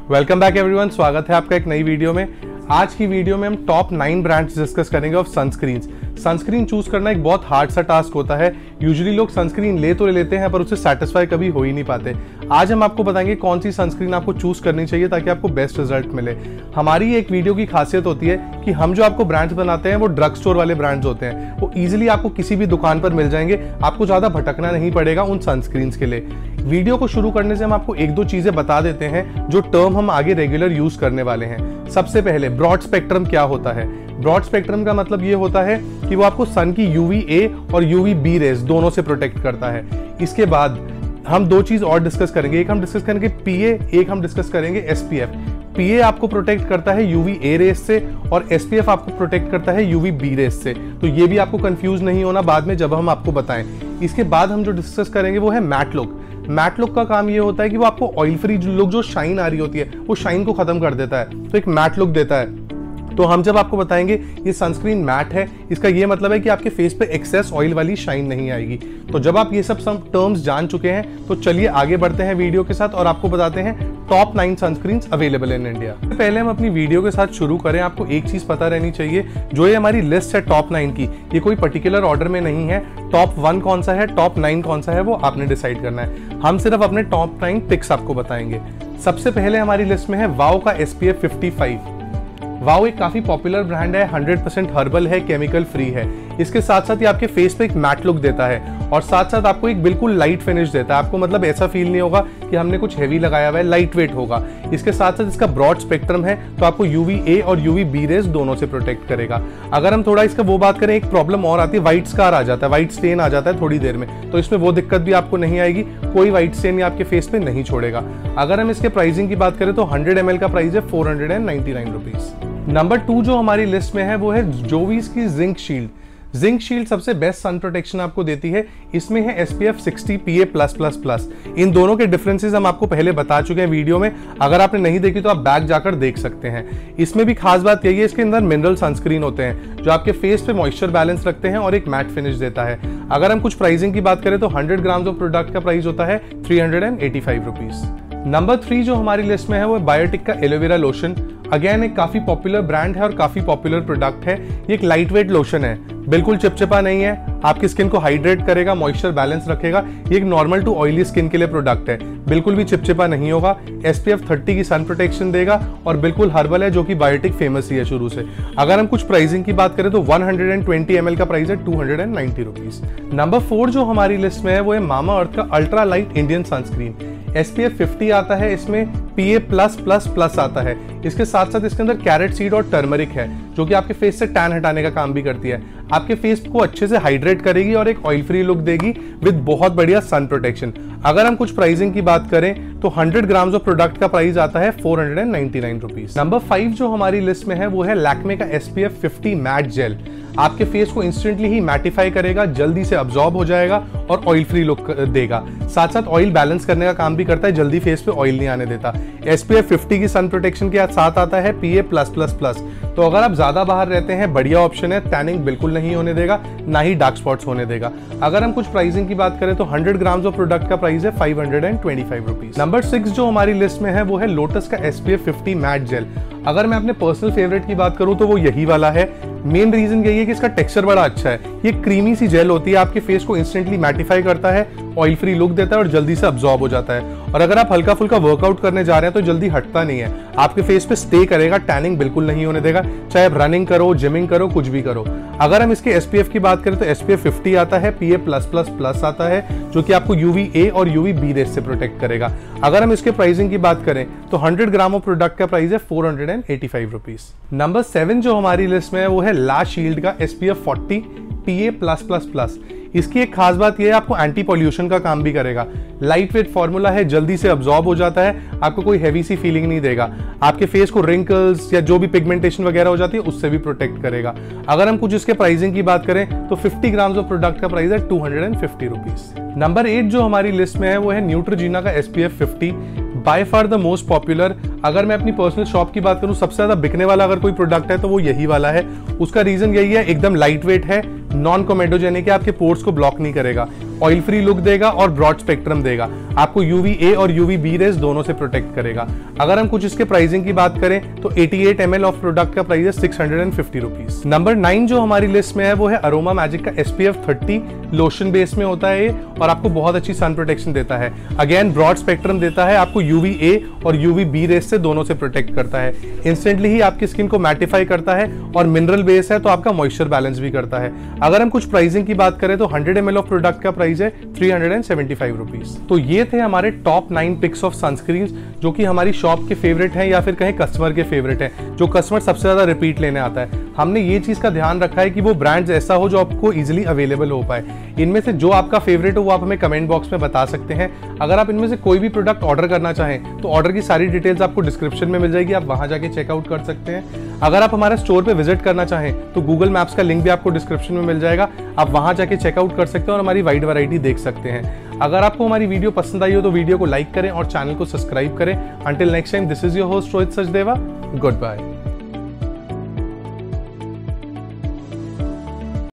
Welcome back everyone, स्वागत है आपका एक नई वीडियो में। आज की वीडियो में हम टॉप 9 ब्रांड्स डिस्कस करेंगे ऑफ सनस्क्रीन्स। सनस्क्रीन चूज करना एक बहुत हार्ड सा टास्क होता है। यूजुअली लोग सनस्क्रीन ले तो ले लेते हैं पर उससे सेटिस्फाई कभी हो ही नहीं पाते। आज हम आपको बताएंगे कौन सी सनस्क्रीन आपको चूज करनी चाहिए ताकि आपको बेस्ट रिजल्ट मिले। हमारी एक वीडियो की खासियत होती है कि हम जो आपको ब्रांड्स बनाते हैं वो ड्रग स्टोर वाले ब्रांड्स होते हैं। वो इजीली आपको किसी भी दुकान पर मिल जाएंगे, आपको ज्यादा भटकना नहीं पड़ेगा उन सनस्क्रीन्स के लिए। वीडियो को शुरू करने से हम आपको एक दो चीजें बता देते हैं जो टर्म हम आगे रेगुलर यूज करने वाले हैं। सबसे पहले ब्रॉड स्पेक्ट्रम क्या होता है। ब्रॉड स्पेक्ट्रम का मतलब ये होता है कि वो आपको सन की UVA और UVB रेज दोनों से प्रोटेक्ट करता है। इसके बाद हम दो चीज और डिस्कस करेंगे। एक हम डिस्कस करेंगे PA, एक हम डिस्कस करेंगे SPF। PA आपको प्रोटेक्ट करता है UVA रेज से और SPF आपको प्रोटेक्ट करता है UVB रेज से। तो ये भी आपको कंफ्यूज नहीं होना बाद में जब हम आपको बताएं। इसके बाद हम जो डिस्कस करेंगे वो है मैट लुक। मैट लुक का काम ये होता है कि वो आपको ऑयल फ्री लुक जो शाइन आ रही होती है वो शाइन को खत्म कर देता है, तो एक मैट लुक देता है। तो हम जब आपको बताएंगे ये सनस्क्रीन मैट है, इसका ये मतलब है कि आपके फेस पे एक्सेस ऑयल वाली शाइन नहीं आएगी। तो जब आप ये सब टर्म्स जान चुके हैं तो चलिए आगे बढ़ते हैं वीडियो के साथ और आपको बताते हैं top 9 sunscreens available in India. पहले हम अपनी वीडियो के साथ शुरू करें, आपको एक चीज पता रहनी चाहिए, जो ये हमारी लिस्ट है टॉप 9 की, ये कोई पर्टिकुलर ऑर्डर में नहीं है। टॉप 1 कौन सा है, टॉप 9 कौन सा है, वो आपने डिसाइड करना है। हम सिर्फ अपने टॉप 9 पिक्स आपको बताएंगे। सबसे पहले हमारी लिस्ट में है वाओ का SPF 55। वाओ एक काफी पॉपुलर ब्रांड है, 100% हर्बल है, केमिकल फ्री है। इसके साथ साथ ये आपके फेस पे एक मैट लुक देता है और साथ साथ आपको एक बिल्कुल लाइट फिनिश देता है। आपको मतलब ऐसा फील नहीं होगा कि हमने कुछ हेवी लगाया हुआ है, लाइट वेट होगा। इसके साथ साथ इसका ब्रॉड स्पेक्ट्रम है तो आपको UVA और UVB रेज दोनों से प्रोटेक्ट करेगा। अगर हम थोड़ा इसका वो बात करें, एक प्रॉब्लम और आती है, व्हाइट स्कार आ जाता है, व्हाइट स्टेन आ जाता है थोड़ी देर में, तो इसमें वो दिक्कत भी आपको नहीं आएगी। कोई व्हाइट स्टेन आपके फेस पे नहीं छोड़ेगा। अगर हम इसके प्राइसिंग की बात करें तो 100 ml का प्राइस है 499 रुपीज। नंबर 2 जो हमारी लिस्ट में है वो है जोवीज की जिंक शील्ड। जिंक शील्ड सबसे बेस्ट सन प्रोटेक्शन आपको देती है। इसमें है SPF 60 PA+++। इन दोनों के डिफरेंसेस हम आपको पहले बता चुके हैं वीडियो में, अगर आपने नहीं देखी तो आप बैक जाकर देख सकते हैं। इसमें भी खास बात यही है, इसके अंदर मिनरल सनस्क्रीन होते हैं जो आपके फेस पे मॉइस्चर बैलेंस रखते हैं और एक मैट फिनिश देता है। अगर हम कुछ प्राइसिंग की बात करें तो 100 ग्राम्स ऑफ प्रोडक्ट का प्राइस होता है 385 रुपीज। नंबर 3 जो हमारी लिस्ट में है वो बायोटिक का एलोवेरा लोशन। अगेन एक काफी पॉपुलर ब्रांड है और काफी पॉपुलर प्रोडक्ट है। ये एक लाइट वेट लोशन है, बिल्कुल चिपचिपा नहीं है, आपकी स्किन को हाइड्रेट करेगा, मॉइस्चर बैलेंस रखेगा। ये एक नॉर्मल टू ऑयली स्किन के लिए प्रोडक्ट है, बिल्कुल भी चिपचिपा नहीं होगा। SPF 30 की सन प्रोटेक्शन देगा और बिल्कुल हर्बल है, जो कि बायोटिक फेमस ही है शुरू से। अगर हम कुछ प्राइसिंग की बात करें तो 120 ml का प्राइस है 290 रुपीज। नंबर 4 जो हमारी लिस्ट में है वो है मामा अर्थ का ultra light Indian sunscreen. SPF 50 आता है, इसमें PA+++ आता है। इसके साथ साथ इसके अंदर कैरेट सीड और टर्मरिक है जो कि आपके फेस से टैन हटाने का काम भी करती है। आपके फेस को अच्छे से हाइड्रेट करेगी और एक ऑयल फ्री लुक देगी विद बहुत बढ़िया सन प्रोटेक्शन। अगर हम कुछ प्राइसिंग की बात करें तो 100 ग्राम्स ऑफ प्रोडक्ट का प्राइस आता है 499 रुपीज। नंबर 5 जो हमारी लिस्ट में है वो है लैक्मे का SPF 50 मैट जेल। आपके फेस को इंस्टेंटली ही मैटिफाई करेगा, जल्दी से अब्सॉर्ब हो जाएगा और ऑयल फ्री लुक देगा। साथ साथ ऑयल बैलेंस करने का काम भी करता है, जल्दी फेस पे ऑयल नहीं आने देता। SPF 50 की सन प्रोटेक्शन के साथ आता है PA+++। तो अगर आप ज्यादा बाहर रहते हैं, बढ़िया ऑप्शन है, टैनिंग बिल्कुल नहीं होने देगा, ना ही डार्क स्पॉट्स होने देगा। अगर हम कुछ प्राइसिंग की बात करें तो 100 ग्राम्स ऑफ प्रोडक्ट का प्राइस है 525 रुपीज। नंबर 6 जो हमारी लिस्ट में है वो है लोटस का SPF 50 मैट जेल। अगर मैं अपने पर्सनल फेवरेट की बात करूं तो वो यही वाला है। मेन रीजन यही है कि इसका टेक्सचर बड़ा अच्छा है। ये क्रीमी सी जेल होती है, आपके फेस को इंस्टेंटली मैटिफाई करता है, ऑयल फ्री लुक देता है और जल्दी से अब्सॉर्ब हो जाता है। और अगर आप हल्का फुल्का वर्कआउट करने जा रहे हैं तो जल्दी हटता नहीं है, आपके फेस पे स्टे करेगा, टैनिंग बिल्कुल नहीं होने देगा, चाहे आप रनिंग करो, जिमिंग करो, कुछ भी करो। अगर हम इसके SPF की बात करें तो SPF 50 आता है, PA+++ आता है जो कि आपको UVA और UVB रेज से प्रोटेक्ट करेगा। अगर हम इसके प्राइसिंग की बात करें तो 100 ग्राम ऑफ प्रोडक्ट का प्राइस है 485 रुपीज। नंबर 7 जो हमारी लिस्ट में है वो है ला शील्ड का SPF 40 PA+++। इसकी एक खास बात यह है, आपको एंटी पॉल्यूशन का काम भी करेगा। लाइट वेट फॉर्मूला है, जल्दी से अब्सॉर्ब हो जाता है, आपको कोई हैवी सी फीलिंग नहीं देगा। आपके फेस को रिंकल्स या जो भी पिगमेंटेशन वगैरह हो जाती है उससे भी प्रोटेक्ट करेगा। अगर हम कुछ इसके प्राइसिंग की बात करें तो 50 ग्राम्स ऑफ प्रोडक्ट का प्राइस है 250 रुपीज। नंबर 8 जो हमारी लिस्ट में है वो है न्यूट्रोजीना का SPF 50, by far the most popular. अगर मैं अपनी पर्सनल शॉप की बात करूं, सबसे ज्यादा बिकने वाला अगर कोई प्रोडक्ट है तो वो यही वाला है। उसका रीजन यही है, एकदम लाइट वेट है, नॉन कोमेडोजेनिक है, आपके पोर्स को ब्लॉक नहीं करेगा। ऑयल फ्री लुक देगा और ब्रॉड स्पेक्ट्रम देगा। आपको UVA और UVB रेज दोनों से प्रोटेक्ट करेगा। अगर हम कुछ इसके प्राइसिंग की बात करें तो 88 ml ऑफ प्रोडक्ट का प्राइस है 650 रुपीज। नंबर 9 जो हमारी लिस्ट में है वो है अरोमा मैजिक का SPF 30 लोशन बेस में होता है ये, और आपको बहुत अच्छी सन प्रोटेक्शन देता है। अगेन ब्रॉड स्पेक्ट्रम देता है, आपको UVA और UVB रेज से दोनों से प्रोटेक्ट करता है। इंस्टेंटली ही आपकी स्किन को मैटिफाई करता है, और मिनरल बेस है तो आपका मॉइस्चर बैलेंस भी करता है। अगर हम कुछ प्राइसिंग की बात करें तो 100 ml ऑफ प्रोडक्ट का प्राइस है 375 रुपीज। तो ये थे हमारे टॉप 9 पिक्स ऑफ सनस्क्रीन जो कि हमारी शॉप के फेवरेट हैं या फिर कहें कस्टमर के फेवरेट हैं, जो कस्टमर सबसे ज्यादा रिपीट लेने आता है। हमने ये चीज का ध्यान रखा है कि वो ब्रांड्स ऐसा हो जो आपको इजीली अवेलेबल हो पाए। इनमें से जो आपका फेवरेट हो वो आप हमें कमेंट बॉक्स में बता सकते हैं। अगर आप इनमें से कोई भी प्रोडक्ट ऑर्डर करना चाहें तो ऑर्डर की सारी डिटेल्स आपको डिस्क्रिप्शन में मिल जाएगी, आप वहां जाके चेकआउट कर सकते हैं। अगर आप हमारे स्टोर पे विजिट करना चाहें तो गूगल मैप्स का लिंक भी आपको डिस्क्रिप्शन में मिल जाएगा, आप वहां जाके चेकआउट कर सकते हैं और हमारी वाइड वैरायटी देख सकते हैं। अगर आपको हमारी वीडियो पसंद आई हो तो वीडियो को लाइक करें और चैनल को सब्सक्राइब करें। Until next time, this is your host Rohit Sachdeva, good bye.